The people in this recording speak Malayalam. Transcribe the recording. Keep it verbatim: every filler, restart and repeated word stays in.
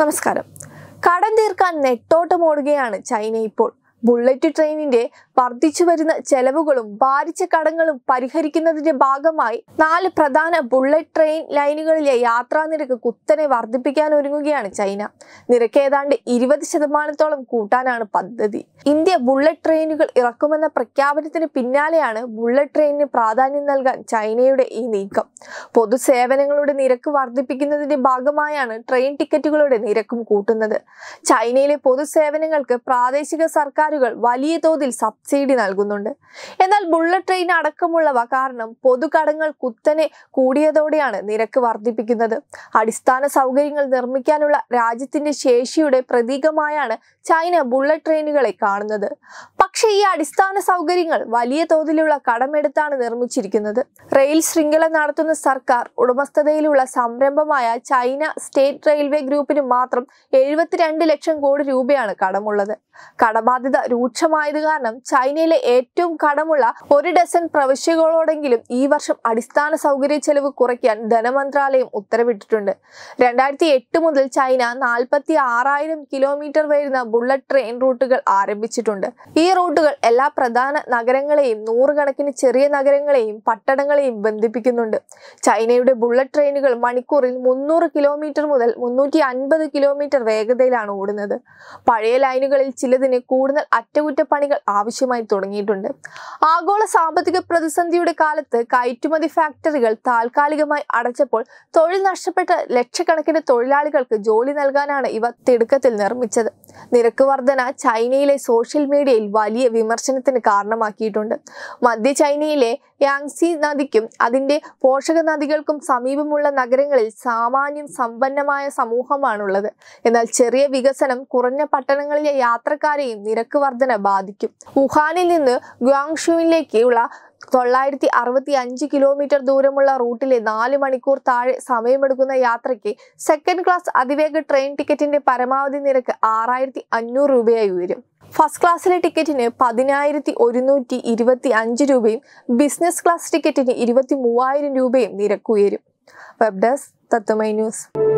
നമസ്കാരം. കടം തീർക്കാൻ നെട്ടോട്ടമോടുകയാണ് ചൈന ഇപ്പോൾ. ബുള്ളറ്റ് ട്രെയിനിന്റെ വർദ്ധിച്ചു വരുന്ന ചെലവുകളും ഭാരിച്ച കടങ്ങളും പരിഹരിക്കുന്നതിന്റെ ഭാഗമായി നാല് പ്രധാന ബുള്ളറ്റ് ട്രെയിൻ ലൈനുകളിലെ യാത്രാ നിരക്ക് കുത്തനെ വർദ്ധിപ്പിക്കാൻ ഒരുങ്ങുകയാണ് ചൈന. നിരക്ക് ഏതാണ്ട് ഇരുപത് ശതമാനത്തോളം കൂട്ടാനാണ് പദ്ധതി. ഇന്ത്യ ബുള്ളറ്റ് ട്രെയിനുകൾ ഇറക്കുമെന്ന പ്രഖ്യാപനത്തിന് പിന്നാലെയാണ് ബുള്ളറ്റ് ട്രെയിനിന് പ്രാധാന്യം നൽകാൻ ചൈനയുടെ ഈ നീക്കം. പൊതുസേവനങ്ങളുടെ നിരക്ക് വർദ്ധിപ്പിക്കുന്നതിന്റെ ഭാഗമായാണ് ട്രെയിൻ ടിക്കറ്റുകളുടെ നിരക്കും കൂട്ടുന്നത്. ചൈനയിലെ പൊതുസേവനങ്ങൾക്ക് പ്രാദേശിക സർക്കാർ വലിയ തോതിൽ സബ്സിഡി നൽകുന്നുണ്ട്. എന്നാൽ ബുള്ളറ്റ് ട്രെയിൻ അടക്കമുള്ളവ കാരണം പൊതുകടങ്ങൾ കുത്തനെ കൂടിയതോടെയാണ് നിരക്ക് വർദ്ധിപ്പിക്കുന്നത്. അടിസ്ഥാന സൗകര്യങ്ങൾ നിർമ്മിക്കാനുള്ള രാജ്യത്തിന്റെ ശേഷിയുടെ പ്രതീകമായാണ് ചൈന ബുള്ളറ്റ് ട്രെയിനുകളെ കാണുന്നത്. പക്ഷേ ഈ അടിസ്ഥാന സൗകര്യങ്ങൾ വലിയ തോതിലുള്ള കടമെടുത്താണ് നിർമ്മിച്ചിരിക്കുന്നത്. റെയിൽ ശൃംഖല നടത്തുന്ന സർക്കാർ ഉടമസ്ഥതയിലുള്ള സംരംഭമായ ചൈന സ്റ്റേറ്റ് റെയിൽവേ ഗ്രൂപ്പിന് മാത്രം എഴുപത്തിരണ്ട് ലക്ഷം കോടി രൂപയാണ് കടമുള്ളത്. കടബാധ്യത രൂക്ഷമായത് കാരണം ചൈനയിലെ ഏറ്റവും കടമുള്ള ഒരു ഡസൻ പ്രവിശ്യകളോടെങ്കിലും ഈ വർഷം അടിസ്ഥാന സൗകര്യ ചെലവ് കുറയ്ക്കാൻ ധനമന്ത്രാലയം ഉത്തരവിട്ടിട്ടുണ്ട്. രണ്ടായിരത്തി എട്ട് മുതൽ ചൈന നാൽപ്പത്തി ആറായിരം കിലോമീറ്റർ വരുന്ന ബുള്ളറ്റ് ട്രെയിൻ റൂട്ടുകൾ ആരംഭിച്ചിട്ടുണ്ട്. ഈ റൂട്ടുകൾ എല്ലാ പ്രധാന നഗരങ്ങളെയും നൂറുകണക്കിന് ചെറിയ നഗരങ്ങളെയും പട്ടണങ്ങളെയും ബന്ധിപ്പിക്കുന്നുണ്ട്. ചൈനയുടെ ബുള്ളറ്റ് ട്രെയിനുകൾ മണിക്കൂറിൽ മുന്നൂറ് കിലോമീറ്റർ മുതൽ മുന്നൂറ്റി അൻപത് കിലോമീറ്റർ വേഗതയിലാണ് ഓടുന്നത്. പഴയ ലൈനുകളിൽ ചിലതിന് കൂടുതൽ അറ്റകുറ്റപ്പണികൾ ആവശ്യമായി തുടങ്ങിയിട്ടുണ്ട്. ആഗോള സാമ്പത്തിക പ്രതിസന്ധിയുടെ കാലത്ത് കയറ്റുമതി ഫാക്ടറികൾ താൽക്കാലികമായി അടച്ചപ്പോൾ തൊഴിൽ നഷ്ടപ്പെട്ട ലക്ഷക്കണക്കിന് തൊഴിലാളികൾക്ക് ജോലി നൽകാനാണ് ഇവ തിടുക്കത്തിൽ നിർമ്മിച്ചത്. നിരക്ക് വർധന ചൈനയിലെ സോഷ്യൽ മീഡിയയിൽ വലിയ വിമർശനത്തിന് കാരണമാക്കിയിട്ടുണ്ട്. മധ്യ ചൈനയിലെ യാങ്സി നദിക്കും അതിന്റെ പോഷക നദികൾക്കും സമീപമുള്ള നഗരങ്ങളിൽ സാമാന്യം സമ്പന്നമായ സമൂഹമാണുള്ളത്. എന്നാൽ ചെറിയ വികസനം കുറഞ്ഞ പട്ടണങ്ങളിലെ യാത്രക്കാരെയും നിരക്ക് വർധന ബാധിക്കും. വുഹാനിൽ നിന്ന് ഗ്വാങ്ഷുവിലേക്കുള്ള തൊള്ളായിരത്തി അറുപത്തി അഞ്ച് കിലോമീറ്റർ ദൂരമുള്ള റൂട്ടിലെ നാല് മണിക്കൂർ താഴെ സമയമെടുക്കുന്ന യാത്രയ്ക്ക് സെക്കൻഡ് ക്ലാസ് അതിവേഗ ട്രെയിൻ ടിക്കറ്റിന്റെ പരമാവധി നിരക്ക് ആറായിരത്തി അഞ്ഞൂറ് രൂപയായി ഉയരും. ഫസ്റ്റ് ക്ലാസ്സിലെ ടിക്കറ്റിന് പതിനായിരത്തി ഒരുന്നൂറ്റി ഇരുപത്തി അഞ്ച് രൂപയും ബിസിനസ് ക്ലാസ് ടിക്കറ്റിന് ഇരുപത്തി മൂവായിരം രൂപയും നിരക്ക് ഉയരും. Web desk Tatwamayi news.